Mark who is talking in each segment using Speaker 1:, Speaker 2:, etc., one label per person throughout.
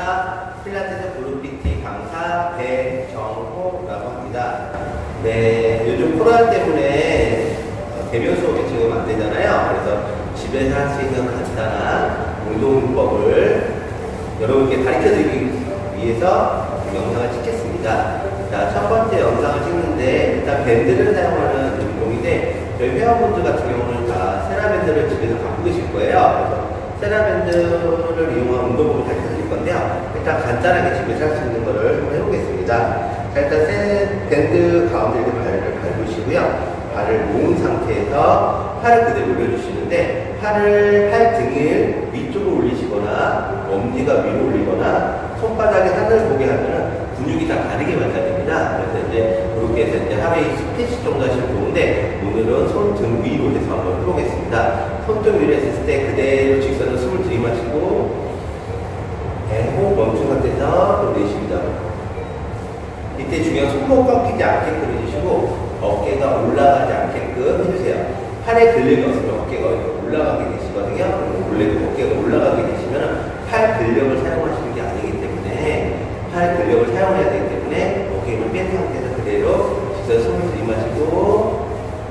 Speaker 1: 안녕하십니까. 필라테스 그룹 PT 강사 배정호라고 합니다. 네, 요즘 코로나 때문에 대면 수업이 지금 안 되잖아요. 그래서 집에서 할 수 있는 간단한 운동법을 여러분께 가르쳐 드리기 위해서 영상을 찍겠습니다. 자, 첫 번째 영상을 찍는데 일단 밴드를 사용하는 운동인데 저희 회원분들 같은 경우는 다 세라밴드를 집에서 갖고 계실 거예요. 그래서 세라밴드를 이용한 운동법을 가르쳐 드릴 건데요. 일단 간단하게 집에서 할 수 있는 거를 한번 해보겠습니다. 자, 일단 밴드 가운데 이렇게 발을 밟으시고요. 발을 모은 상태에서 팔을 그대로 올려주시는데 팔 등을 위쪽으로 올리시거나 엄지가 위로 올리거나 손바닥에 하늘을 보게 하면 근육이 다 다르게 발달됩니다. 그래서 이제 그렇게 해서 이제 하루에 10회씩 정도 하시면 좋은데 오늘은 손등 위로 해서 한번 해보겠습니다. 손등 위로 했을 때 그대로 직선으로 숨을 들이마시고 호흡 멈춘 상태에서 내쉽니다. 이때 중요한 손목 꺾이지 않게끔 해주시고 어깨가 올라가지 않게끔 해주세요. 팔에 근력이 없으면 어깨가 올라가게 되시거든요. 원래 어깨가 올라가게 되시면 팔 근력을 사용하시는 게 아니기 때문에 팔 근력을 사용해야 되기 때문에 어깨를 뺀 상태에서 그대로 직선 숨을 들이마시고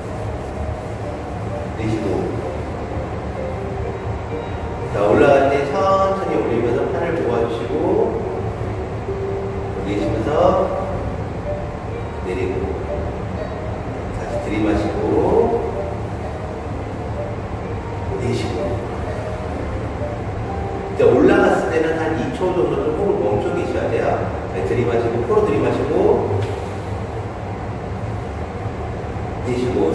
Speaker 1: 내쉬고 자, 올라갈 때 천천히 올리면서 팔을 모아주시고 내쉬면서 내리고 다시 들이마시고 내쉬고 이제 올라갔을 때는 한 2초 정도 좀 호흡을 멈춰 계셔야 돼요. 들이마시고 코로 들이마시고 내쉬고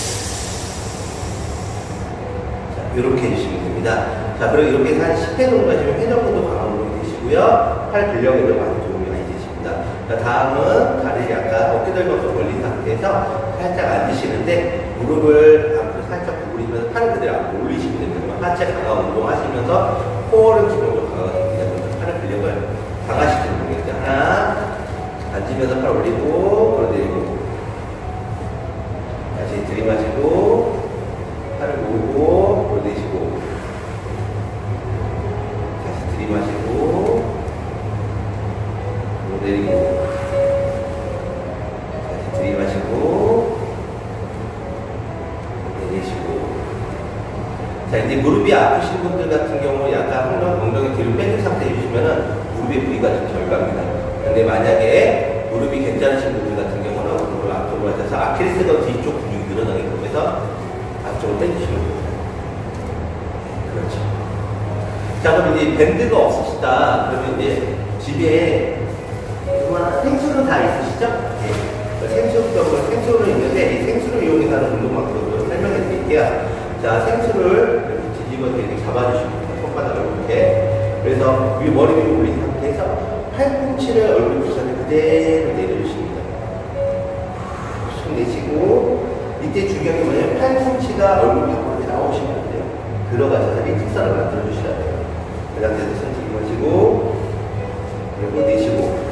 Speaker 1: 자, 이렇게 해주시면 됩니다. 자, 그리고 이렇게 해서 한 10회 정도 하시면 회전근도 강한 운동이 되시고요. 팔 근력에도 많이 도움이 많이 되십니다. 자, 다음은 다리를 약간 어깨들면서 벌린 상태에서 살짝 앉으시는데 무릎을 앞으로 살짝 구부리면서 팔을 그대로 앞으로 올리시면 됩니다. 하체 강화 운동 하시면서 코어를 기본적으로 강화시키면서 팔의 근력을 강화시키는 운동이죠. 하나, 앉으면서 팔 올리고 걸어내리고 다시 들이마시고 팔을 모으고 걸어내시고 다시 들이마시고 내리고 다시 들이마시고 내리시고 자, 이제 무릎이 아프신 분들 같은 경우 약간 엉덩이 뒤로 빼준 상태에 해주시면은 무릎의 부위가 좀 절갑니다. 근데 만약에 무릎이 괜찮으신 분들 같은 경우는 무릎을 앞쪽으로 하셔서 아킬레스건 뒤쪽 근육이 늘어나게끔 해서 앞쪽으로 빼주시면 됩니다. 그렇죠. 자, 그럼 이제 밴드가 없으시다. 그러면 이제 집에 생수는 다 있으시죠? 네. 생수는 있는데 이 생수를 이용해서 하는 운동만큼 설명해 드릴게요. 자, 생수를 이렇게 뒤집어서 이렇게 잡아주십니다. 손바닥을 이렇게. 그래서 머리 위로 올린 상태에서 팔꿈치를 얼굴 부산에 그대로 내려주십니다. 숨 내쉬고 이때 중요한 게 뭐냐면 팔꿈치가 얼굴 밖으로 나오시면 안 돼요. 들어가셔서 일직선을 만들어주셔야 돼요. 그 상태에서 손 들이마시고 그리고 내쉬고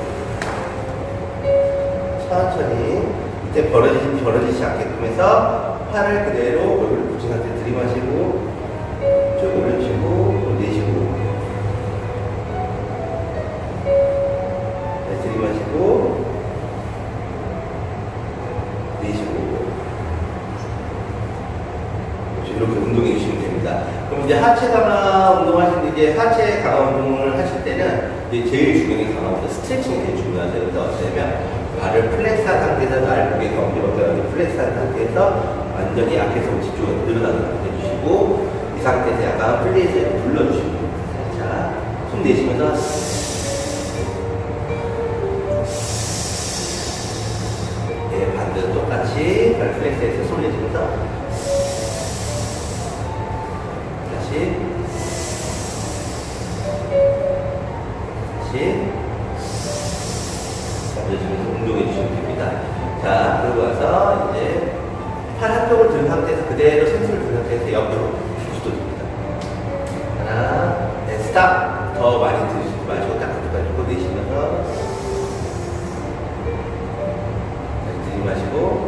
Speaker 1: 천천히 이때 벌어지지 않게끔 해서 팔을 그대로 얼굴 붙인 상태 들이마시고 쭉 올려주시고 내쉬고 들이마시고 내쉬고 이렇게 운동해 주시면 됩니다. 그럼 이제 하체 강화 운동하실 때 이제 하체 강화 운동을 하실 때는 이제 제일 중요한 게 강화 운동 스트레칭이 되게 중요하죠. 그래서 어쩌면 발을 플렉스한 상태에서 날고개가 엉겨놓고 플렉스한 상태에서 완전히 앞에서 뒤쪽으로 늘어나는 상태 해주시고 이 상태에서 약간 플레이에서 눌러주시고 자, 숨 내쉬면서 네, 반대로 똑같이 발 플렉스에서 숨 내쉬면서 다시 앉아주면서 운동해 주시면 됩니다. 자, 그러고 와서 이제 팔 한쪽을 든 상태에서 그대로 생수를 든 상태에서 옆으로 주도줍니다. 하나, 네, 스탑. 더 많이 드시지 마시고 딱 가지고 내쉬면서 들이마시고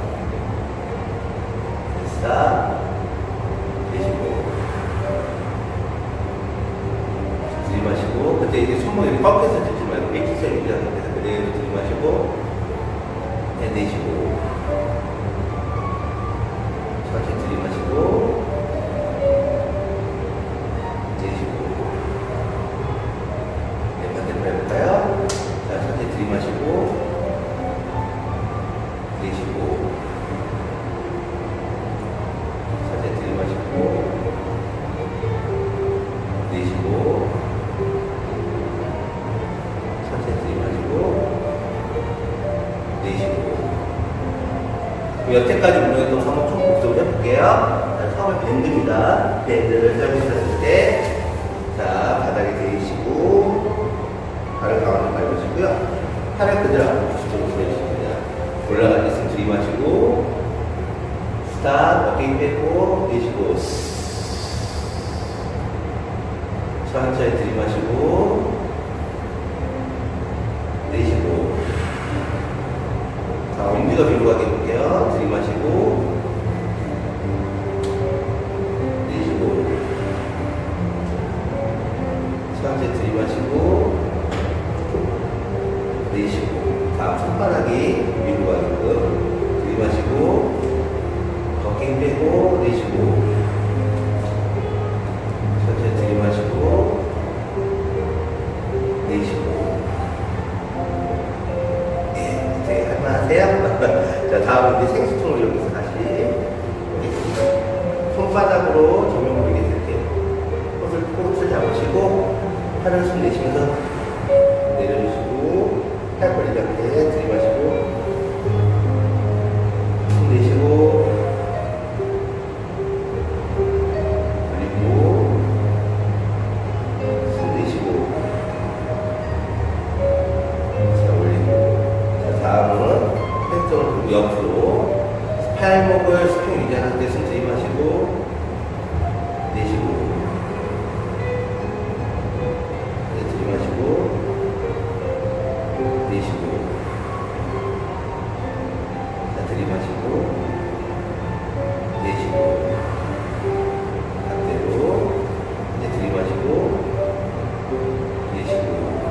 Speaker 1: 스탑. 내쉬고 들이마시고 때 이게 손목이 이렇게 꺾여서 들지 말고 일직선이 유지하는 상태에서 그대로 들이마시고 내쉬고 천천히 들이마시고 내쉬고 반대로 해볼까요? 자, 천천히 들이마시고 내쉬고 천천히 들이마시고 내쉬고 천천히 들이마시고 내쉬고. 여태까지 운동했던 한번 총 복습을 해볼게요. 처음에 밴드입니다. 밴드를 떨고 있었을 때, 자, 바닥에 대시고, 발을 가운데 밟으시고요. 팔을 그대로 앞으로 뒤쪽으로 보내주십니다. 올라갈 때 있으면 들이마시고, 스탑, 어깨 빼고, 내쉬고, 천천히 들이마시고, 내쉬고. 자, 윈디가 밀고 가게 해볼게요. 들이마시고, 내쉬고, 천천히 들이마시고, 내쉬고. 다음 손바닥이 밀고 가게끔 들이마시고, 걷기 빼고, 내쉬고, 천천히 들이마시고, 내쉬고. 자, 다음은 이제 생수통을 이용해서 다시 손바닥으로 정면으로 이렇게 코를 잡으시고 팔을 숨 내쉬면서 내려주시고 팔 벌리지 않게 들이마시고 숨 내쉬고 그리고 숨 내쉬고 자, 올리고. 자, 다음은 옆으로 팔목을 수평 유지하는 데 숨 들이마시고 내쉬고 들이마시고 내쉬고 자, 들이마시고 내쉬고 반대로 이제 들이마시고 내쉬고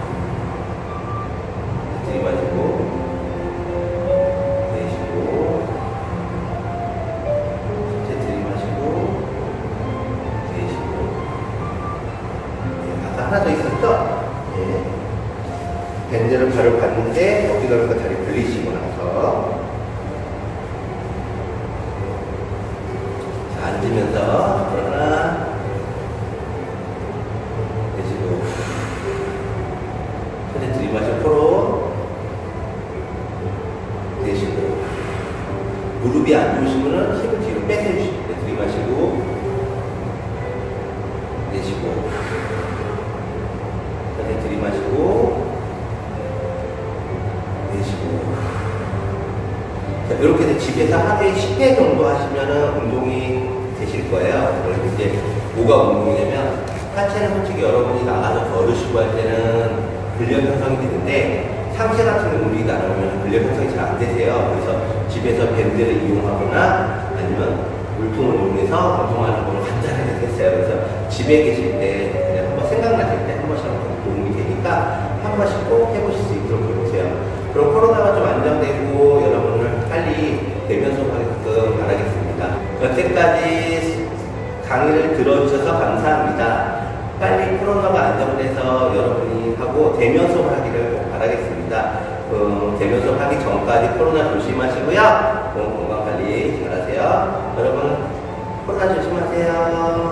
Speaker 1: 들이마시고 하나 더 있었죠? 네. 밴드를 바로 봤는데 어깨가 그러니까 다리 벌리시고 나서 자, 앉으면서 하나 내쉬고 천천히 들이마시고 코로 내쉬고 무릎이 안 좋으시면 힘을 뒤로 빼세주시고 들이마시고 내쉬고 들이마시고 내쉬고. 자, 이렇게 해서 집에서 하루에 10회 정도 하시면은 운동이 되실 거예요. 그래서 이제 뭐가 운동이냐면 하체는 솔직히 여러분이 나가서 걸으시고 할 때는 근력 형성이 되는데 상체 같은 경우 움직이다 안 하면 근력 형성이 잘 안 되세요. 그래서 집에서 밴드를 이용하거나 아니면 물통을 이용해서 운동하는 걸 간단하게 했어요. 그래서 집에 계실 때 그냥 한번 생각나실 때 한 번씩 도움이 되니까 한 번씩 꼭 해보실 수 있도록 해보세요. 그럼 코로나가 좀 안정되고 여러분을 빨리 대면 수업하게끔 바라겠습니다. 여태까지 강의를 들어주셔서 감사합니다. 빨리 코로나가 안정돼서 여러분이 하고 대면 수업을 하기를 꼭 바라겠습니다. 대면 수업 하기 전까지 코로나 조심하시고요. 건강 관리 잘하세요. 여러분 코로나 조심하세요.